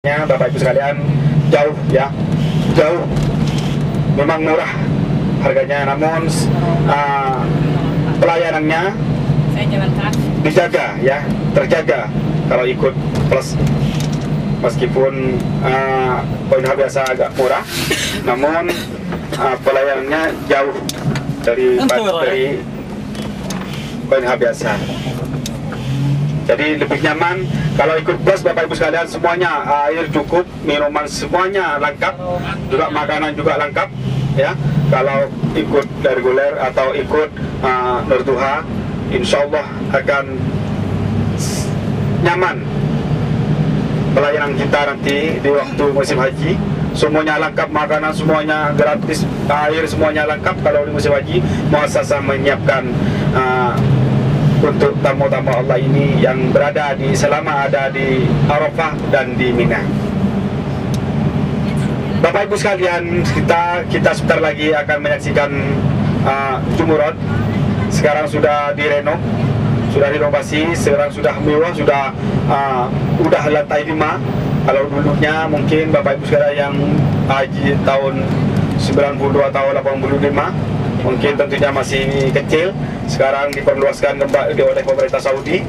Bapak Ibu sekalian, jauh ya, jauh, memang murah harganya, namun pelayanannya dijaga ya, terjaga kalau ikut plus. Meskipun poin H biasa agak murah, namun pelayanannya jauh dari poin H biasa. Jadi lebih nyaman kalau ikut plus, Bapak Ibu sekalian, semuanya air cukup, minuman semuanya lengkap, juga makanan juga lengkap ya. Kalau ikut reguler atau ikut Nur Duha, insya Allah akan nyaman pelayanan kita nanti di waktu musim haji. Semuanya lengkap, makanan semuanya gratis, air semuanya lengkap. Kalau di musim haji, muassasah menyiapkan untuk tamu-tamu Allah ini yang berada selama ada di Arafah dan di Mina. Bapak Ibu sekalian, kita sebentar lagi akan menyaksikan Jumurat. Sekarang sudah sudah direnovasi, sekarang sudah mewah, sudah lantai 5. Kalau dulunya mungkin Bapak Ibu sekalian yang haji tahun 92 atau 85 mungkin tentunya masih kecil. Sekarang diperluaskan kembali oleh pemerintah Saudi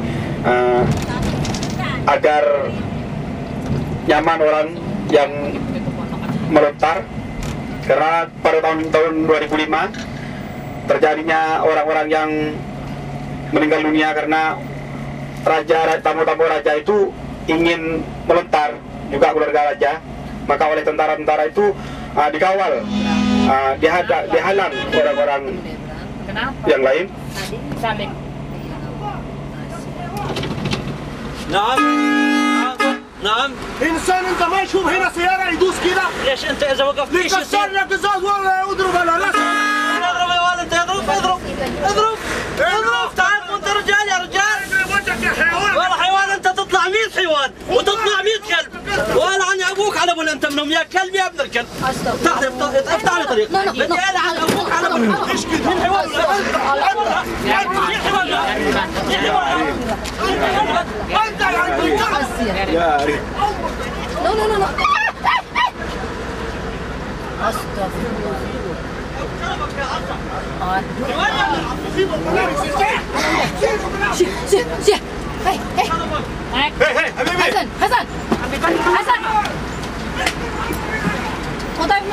agar nyaman orang yang melontar, karena pada tahun 2005 terjadinya orang-orang yang meninggal dunia karena tamu-tamu raja itu ingin melontar, juga keluarga raja, maka oleh tentara-tentara itu dikawal, dihalang orang-orang yang lain. نعم انسان انت ما يشوف هنا سياره يدوس كده. ليش انت اذا وقفت ليش يكسر لك ازاز ولا يضرب على راسك. اضرب يا ولد، انت اضرب تعال وانت رجال يا رجال. والله حيوان، انت تطلع 100 حيوان وتطلع 100 كلب، ولا عن ابوك على ابو انت منهم، يا كلب يا ابن الكلب. افتح لي طريق، بدي عن ابوك على ابو من حيوان No. Astagfirullah. Syih. Hei, Hasan. Mutai.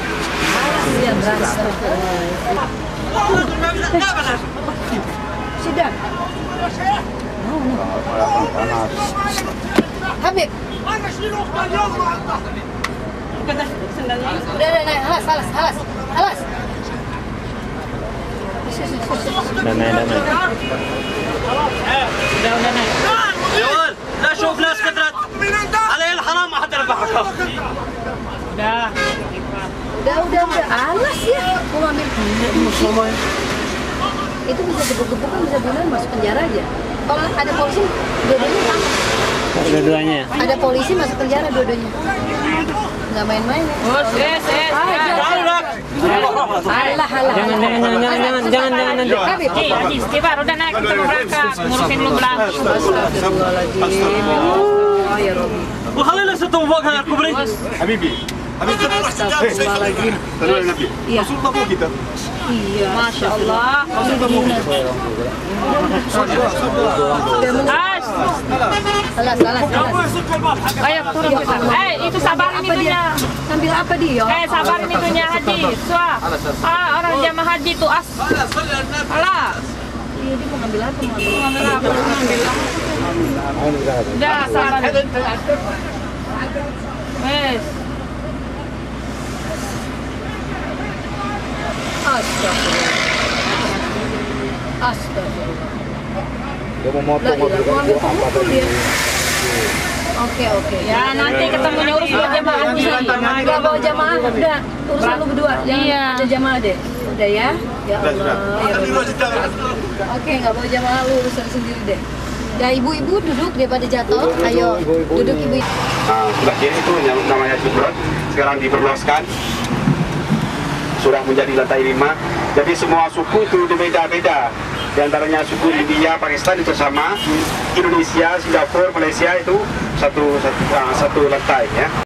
Sudah. Habib. Udah naik, halas. Udah naik. يا ولد لا شوف ناس كثرت علي الحرام ما حدا ربحك. Udah. Alas ya. Mau ambil itu bisa gebuk-gebuk kan, bisa bulan masuk penjara aja. Kalau ada polisi, dua-duanya sama. Dua-duanya. Ada polisi masuk penjara dua-duanya. Nggak main-main ya. Jangan nanti. Haji, Istighfar, udah naik, kita mau berangkat, ngurusin lu belang. Astagfirullahaladzim. Ya Rabbi. وخلينا نستوى فوق هذا الكوبري. حبيبي Astagfirullahaladzim. Iya. Iya. Masya Allah. Salah. Ayo turun kita. Itu sabarin itunya. Sambil apa dia? Sabarin itunya Haji. Orang jamaah haji itu alah. Iya, dia mau ngambil apa? Udah, sabar. Wes. Astagfirullah. Dia mau motong dia. Oke. Ya, nanti ketemunya urus buat jamaah haji. Enggak bawa jamaah, udah. Urusan lu berdua. Iya. Ada jamaah deh. Udah ya. Ya Allah. Oke, enggak bawa jamaah, lu urusan sendiri deh. Ya, ibu-ibu duduk daripada jatuh. Ayo, duduk ibu. Sebelah kiri itu yang namanya Jumurat, sekarang diperluaskan, sudah menjadi lantai 5. Jadi semua suku itu berbeda-beda. Di antaranya suku India, Pakistan itu sama, Indonesia, Singapura, Malaysia itu satu lantai ya.